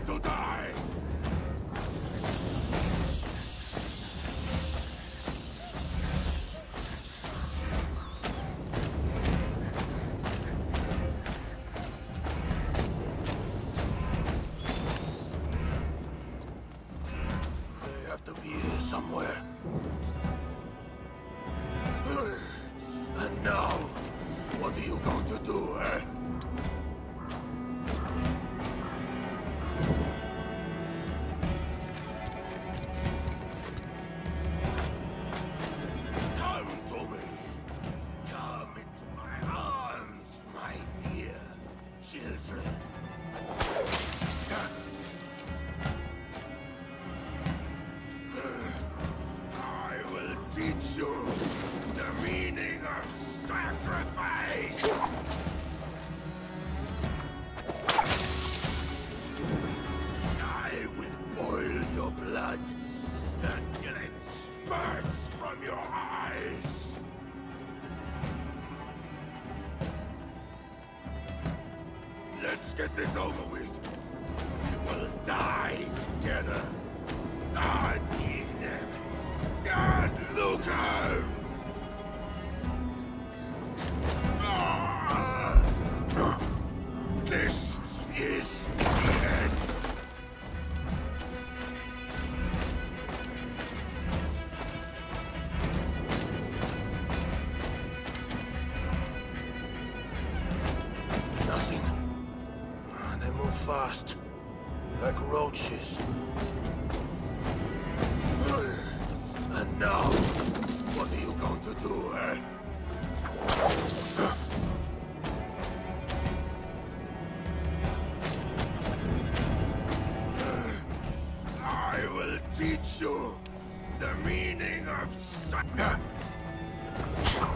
to die! They have to be here somewhere. And now, what are you going to do, eh? Come to me. Come into my arms, my dear children. I will teach you the meaning of sacrifice! I will boil your blood until it spurts from your eyes! Let's get this over with. We will die together. God Ignem! God Lucan! This is the end. Nothing. They move fast, like roaches. And now, what are you going to do, eh? I will teach you the meaning of